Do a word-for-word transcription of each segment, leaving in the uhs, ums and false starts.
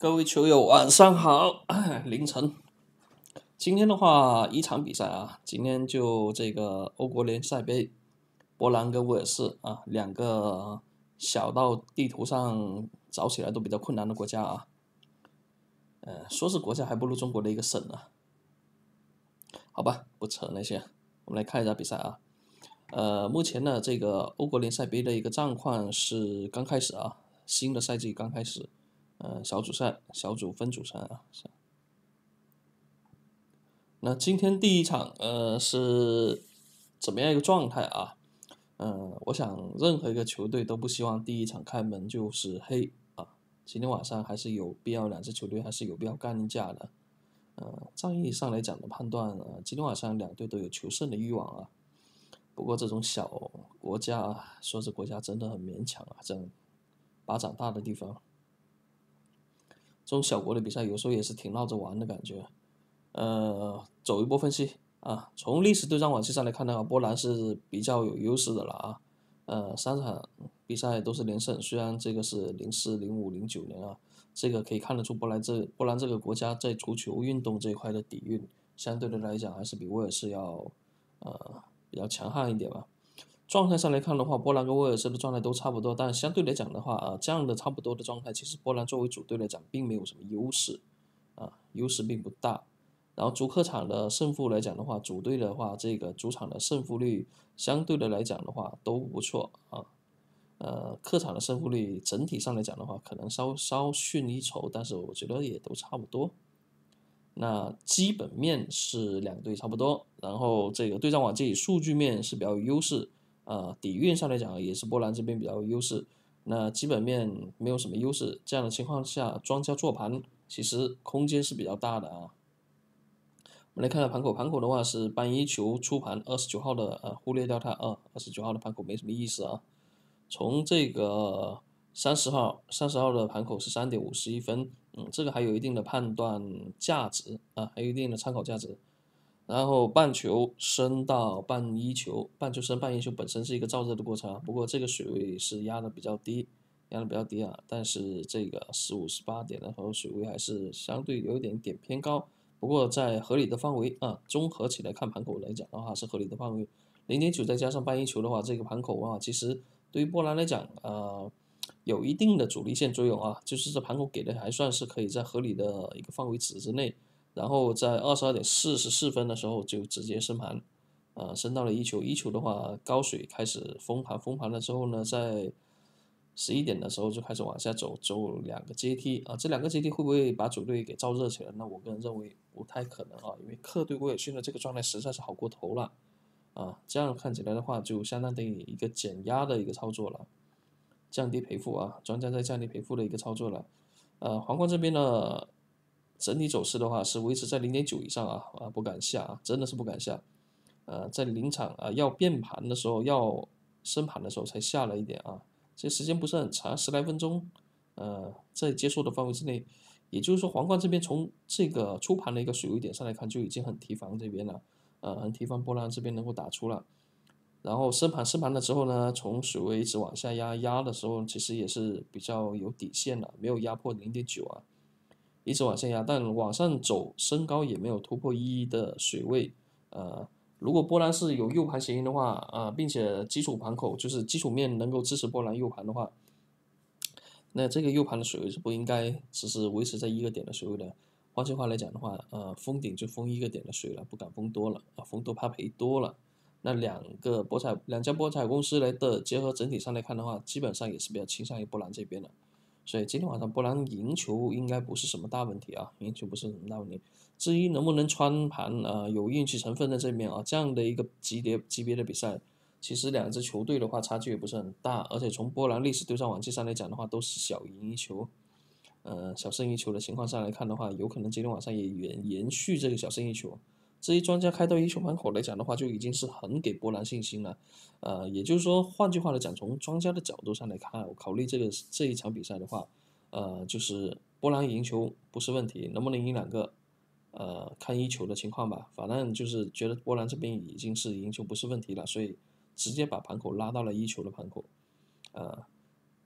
各位球友晚上好，凌晨。今天的话一场比赛啊，今天就这个欧国联赛杯，波兰跟威尔士啊，两个小到地图上找起来都比较困难的国家啊。呃，说是国家还不如中国的一个省啊。好吧，不扯那些，我们来看一下比赛啊。呃，目前呢，这个欧国联赛杯的一个战况是刚开始啊，新的赛季刚开始。呃，小组赛、小组分组赛啊。那今天第一场，呃，是怎么样一个状态啊？呃，我想任何一个球队都不希望第一场开门就是黑啊。今天晚上还是有必要，两支球队还是有必要干一架的。呃，战役上来讲的判断，呃，今天晚上两队都有求胜的欲望啊。不过这种小国家，说是国家真的很勉强啊，这巴掌大的地方。这种小国的比赛有时候也是挺闹着玩的感觉。呃，走一波分析啊，从历史对战往绩上来看的话，波兰是比较有优势的了啊。呃，三场比赛都是连胜，虽然这个是零四、零五、零九年啊，这个可以看得出波兰这波兰这个国家在足球运动这一块的底蕴，相对的来讲还是比威尔士要呃比较强悍一点吧。状态上来看的话，波兰跟威尔士的状态都差不多，但相对来讲的话，啊，这样的差不多的状态，其实波兰作为主队来讲，并没有什么优势，啊，优势并不大。然后主客场的胜负来讲的话，主队的话，这个主场的胜负率相对的来讲的话都不错啊。呃，客场的胜负率整体上来讲的话，可能稍稍逊一筹，但是我觉得也都差不多。那基本面是两队差不多，然后这个对战往绩数据面是比较有优势，呃，底蕴上来讲也是波兰这边比较有优势。那基本面没有什么优势，这样的情况下，庄家做盘其实空间是比较大的啊。我们来看看盘口，盘口的话是半一球出盘，二十九号的呃忽略掉它啊，二十九号的盘口没什么意思啊。从这个三十号，三十号的盘口是三点五十一分，嗯，这个还有一定的判断价值啊，还有一定的参考价值。然后半球升到半一球，半球升半一球本身是一个燥热的过程啊，不过这个水位是压的比较低，压的比较低啊，但是这个十五、十八点的时候水位还是相对有一点点偏高。不过在合理的范围啊，综合起来看盘口来讲的话是合理的范围，零点九再加上半一球的话，这个盘口啊，其实对于波兰来讲，呃，有一定的阻力线作用啊，就是这盘口给的还算是可以在合理的一个范围值之内，然后在二十二点四十四分的时候就直接升盘，呃，升到了一球，一球的话高水开始封盘，封盘了之后呢，在十一点的时候就开始往下走，走两个阶梯啊，这两个阶梯会不会把主队给燥热起来？那我个人认为不太可能啊，因为客队威尔逊的这个状态实在是好过头了啊，这样看起来的话就相当于一个减压的一个操作了，降低赔付啊，庄家在降低赔付的一个操作了。呃，皇冠这边呢，整体走势的话是维持在零点九以上啊，啊不敢下啊，真的是不敢下。呃，在临场啊要变盘的时候，要升盘的时候才下了一点啊。这时间不是很长，十来分钟，呃，在接受的范围之内，也就是说，皇冠这边从这个出盘的一个水位点上来看，就已经很提防这边了，呃，很提防波兰这边能够打出了。然后升盘升盘了之后呢，从水位一直往下压，压的时候其实也是比较有底线的，没有压破零点九啊，一直往下压，但往上走升高也没有突破一的水位，呃。如果波兰是有右盘协议的话，啊、呃，并且基础盘口就是基础面能够支持波兰右盘的话，那这个右盘的水位是不应该只是维持在一个点的水位的。换句话来讲的话，呃，封顶就封一个点的水了，不敢封多了啊，封多怕赔多了。那两个博彩两家博彩公司来的结合整体上来看的话，基本上也是比较倾向于波兰这边的。所以今天晚上波兰赢球应该不是什么大问题啊，赢球不是什么大问题。至于能不能穿盘啊、呃，有运气成分在这边啊，这样的一个级别级别的比赛，其实两支球队的话差距也不是很大，而且从波兰历史对战往绩上来讲的话，都是小赢一球，呃，小胜一球的情况下来看的话，有可能今天晚上也延延续这个小胜一球。至于庄家开到一球盘口来讲的话，就已经是很给波兰信心了。呃，也就是说，换句话来讲，从庄家的角度上来看，我考虑这个这一场比赛的话，呃，就是波兰赢球不是问题，能不能赢两个，呃，看一球的情况吧。反正就是觉得波兰这边已经是赢球不是问题了，所以直接把盘口拉到了一球的盘口，呃。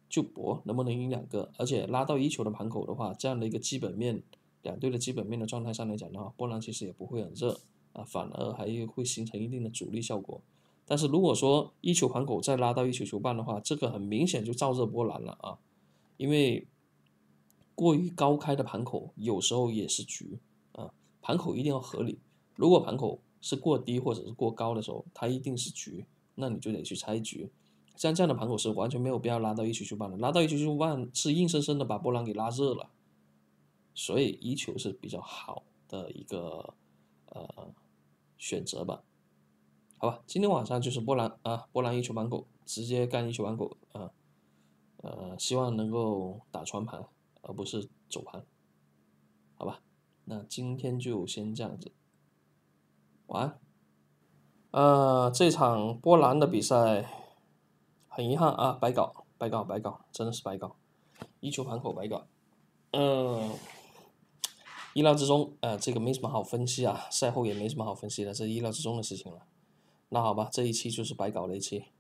就搏能不能赢两个，而且拉到一球的盘口的话，这样的一个基本面，两队的基本面的状态上来讲的话，波兰其实也不会很热啊，反而还会形成一定的阻力效果。但是如果说一球盘口再拉到一球球半的话，这个很明显就燥热波兰了啊，因为过于高开的盘口有时候也是局啊，盘口一定要合理，如果盘口是过低或者是过高的时候，它一定是局，那你就得去拆局。像这样的盘口是完全没有必要拉到一球球半的，拉到一球球半是硬生生的把波兰给拉热了，所以一球是比较好的一个呃选择吧。好吧，今天晚上就是波兰啊，波兰一球盘口直接干一球盘口啊，呃，希望能够打穿盘，而不是走盘，好吧？那今天就先这样子，晚安。呃，这场波兰的比赛很遗憾啊，白搞，白搞，白搞，真的是白搞，一球盘口白搞，嗯、呃，意料之中，呃，这个没什么好分析啊，赛后也没什么好分析的，这意料之中的事情了。那好吧，这一期就是白搞的一期。